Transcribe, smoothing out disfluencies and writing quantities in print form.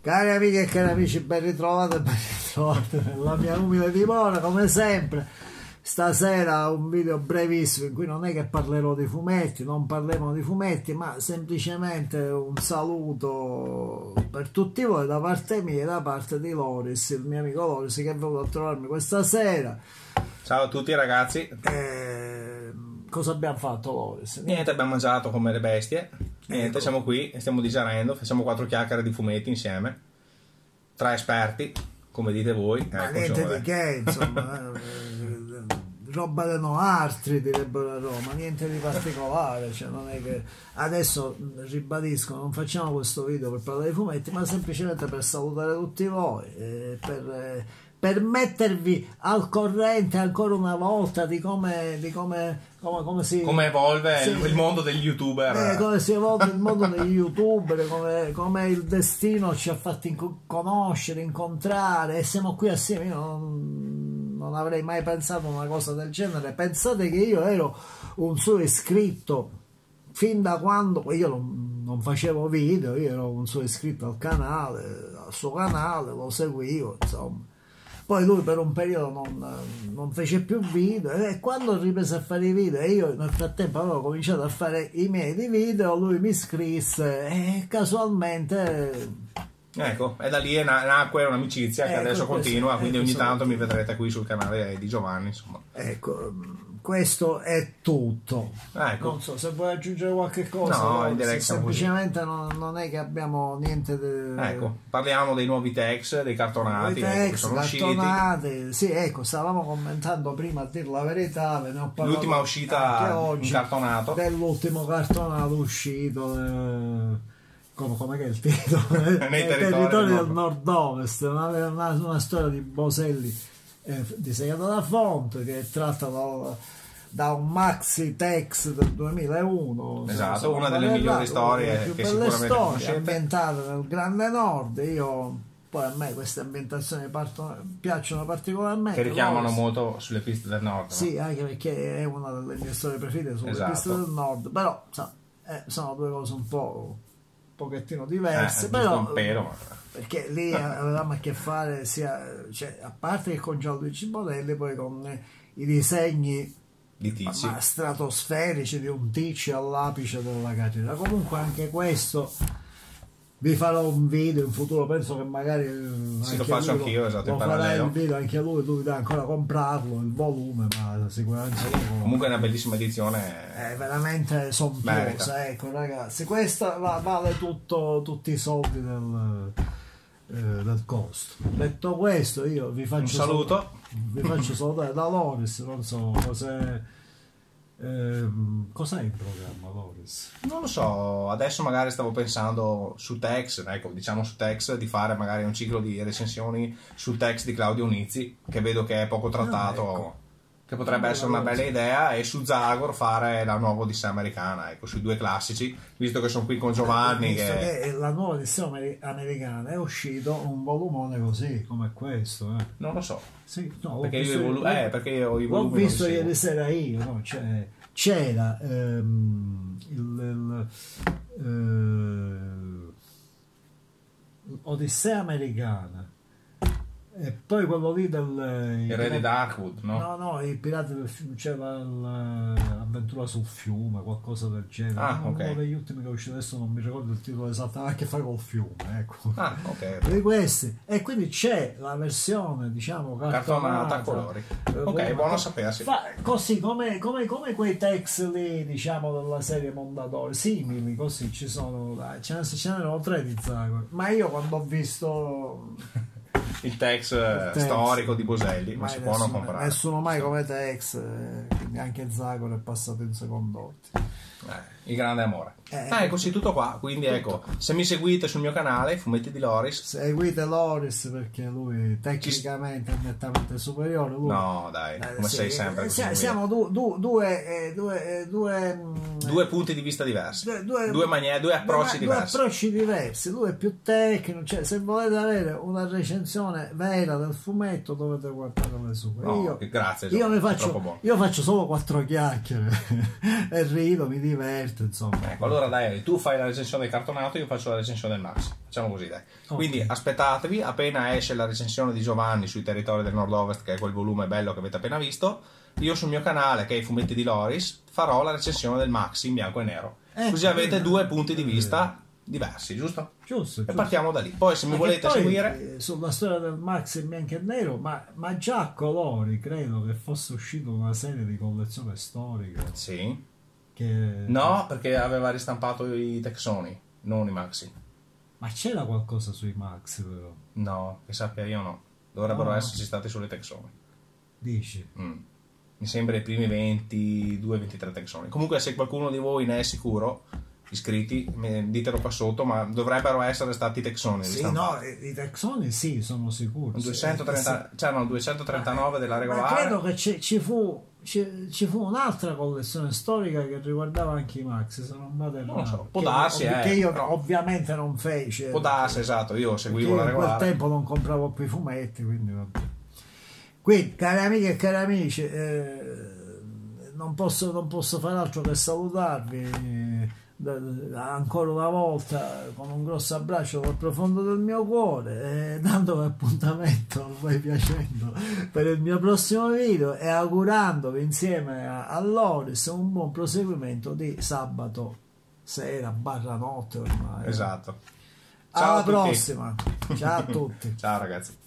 Cari amiche e cari amici, ben ritrovate nella mia umile dimora, come sempre. Stasera un video brevissimo in cui non è che parlerò di fumetti, non parleremo di fumetti, ma semplicemente un saluto per tutti voi da parte mia e da parte di Loris, il mio amico Loris, che è venuto a trovarmi questa sera. Ciao a tutti ragazzi. Cosa abbiamo fatto, Loris? Niente, abbiamo mangiato come le bestie. Niente, Ecco. Siamo qui e stiamo digerendo, facciamo 4 chiacchiere di fumetti insieme. 3 esperti, come dite voi. Ma Ecco, niente insomma, di che, insomma, roba da no altri, direbbero a Roma, niente di particolare, cioè non è che adesso ribadisco, non facciamo questo video per parlare di fumetti, ma semplicemente per salutare tutti voi, per mettervi al corrente ancora una volta di come evolve sì, il mondo degli youtuber. come si evolve il mondo degli youtuber, come il destino ci ha fatti conoscere, incontrare, e siamo qui assieme. Io non avrei mai pensato una cosa del genere. Pensate che io ero un suo iscritto fin da quando io non facevo video, io ero un suo iscritto al canale, al suo canale, lo seguivo, insomma. Poi lui per un periodo non fece più video, e quando riprese a fare i video e io nel frattempo avevo cominciato a fare i miei di video, lui mi iscrisse e casualmente... Ecco, e da lì nacque un'amicizia che adesso continua, quindi ogni tanto mi vedrete qui sul canale di Giovanni, insomma. Ecco, questo è tutto. Ecco. Non so se vuoi aggiungere qualche cosa. No, in diretta semplicemente non è che abbiamo niente Ecco, parliamo dei nuovi text, dei cartonati, che sono usciti. Sì, ecco, stavamo commentando prima, a dire la verità, ve ne ho parlato L'ultima uscita anche oggi, in cartonato. dell'ultimo cartonato uscito, come che è il titolo? Nei territori del nord-ovest, una storia di Boselli, disegnata da Font, che è tratta da un maxi text del 2001. Esatto, una delle migliori storie che sicuramente conoscete, ambientate nel grande nord. Poi a me queste ambientazioni piacciono particolarmente, che richiamano molto sulle piste del nord, sì, no? anche perché è una delle mie storie preferite sulle piste del nord, però sono due cose un pochettino diverse, però un pelo, perché lì avevamo a che fare cioè, a parte che con Gianluigi Bonelli, poi con i disegni di tizi, ma stratosferici di un Ticci all'apice della carriera. Comunque anche questo vi farò un video in futuro, penso che magari sì, lo faccio anch'io, esatto, lo farà il video anche lui deve ancora comprarlo, il volume, ma sicuramente comunque è una bellissima edizione, è veramente sontuosa, ecco ragazzi, questa vale tutti i soldi del costo. Detto questo, io vi faccio un saluto, vi faccio salutare da Loris. Non so cos'è in programma, Loris? Non lo so, adesso magari stavo pensando su Tex, ecco, diciamo su Tex, di fare magari un ciclo di recensioni sul Tex di Claudio Unizzi, che vedo che è poco trattato, ecco, che potrebbe essere una bella idea, e su Zagor fare la nuova Odissea americana, ecco, sui due classici, visto che sono qui con Giovanni. Che la nuova Odissea americana è uscito un volumone così come questo, Non lo so. Sì, no, perché io ho i volumi. L'ho visto ieri sera io, no? C'era Odissea americana, e poi quello lì il re di Darkwood, no? No, i pirati del fiume, c'era l'avventura sul fiume, qualcosa del genere. Uno degli ultimi che è uscito, adesso non mi ricordo il titolo esatto, ha a che fare col fiume, ecco. Di questi, e quindi c'è la versione, diciamo, cartonata a colori. Ok, buono sapersi. Così come quei text lì, diciamo, della serie Mondadori, simili, così ce n'erano 3 di Zagor, ma io quando ho visto il text storico di Boselli non si può non comprare, nessuno mai come Tex, quindi anche Zagor è passato in secondo ordine. Il grande amore. Così tutto qua, quindi tutto. Ecco, se mi seguite sul mio canale Fumetti di Loris, seguite Loris, perché lui tecnicamente è nettamente superiore. No dai, come sei sempre così, siamo due punti di vista diversi, due approcci diversi. Lui è più tecnico, cioè se volete avere una recensione vera del fumetto dovete guardare le sue. Grazie, io faccio solo 4 chiacchiere e rido, mi diverto, insomma. Allora Allora dai, tu fai la recensione del cartonato, io faccio la recensione del Maxi. Facciamo così, dai. Ok. Quindi aspettatevi, appena esce la recensione di Giovanni sui territori del nord-ovest, che è quel volume bello che avete appena visto, io sul mio canale, che è i fumetti di Loris, farò la recensione del Maxi in bianco e nero. Così avete due punti di vista diversi, giusto? Giusto, E partiamo da lì. Poi se mi volete seguire... sulla storia del Max in bianco e nero, ma già a colori credo che fosse uscita una serie di collezione storica Sì. che... No, perché aveva ristampato i Texoni, non i Maxi. Ma c'era qualcosa sui Max però, No, che sappia io no. Dovrebbero No. esserci stati solo i Texoni. dici? Mi sembra i primi 22-23 Texoni. Comunque se qualcuno di voi ne è sicuro, iscritti, ditelo qua sotto, ma dovrebbero essere stati i Texoni Sì, ristampati. no, i Texoni sì, sono sicuro. 230, c'erano 239 della Ma regolare. credo che ci fu un'altra collezione storica che riguardava anche i Max, se non vado errato. Non lo so, può darsi, che io però- ovviamente non feci. Può darsi, esatto, io Perché seguivo io la in quel regolare. tempo non compravo più i fumetti, quindi vabbè. Quindi, cari amiche e cari amici, non posso fare altro che salutarvi ancora una volta con un grosso abbraccio dal profondo del mio cuore, dandovi appuntamento, a voi piacendo, per il mio prossimo video e augurandovi insieme a Loris un buon proseguimento di sabato sera barra notte ormai. Esatto. Ciao Alla a tutti. prossima, ciao a tutti. Ciao ragazzi.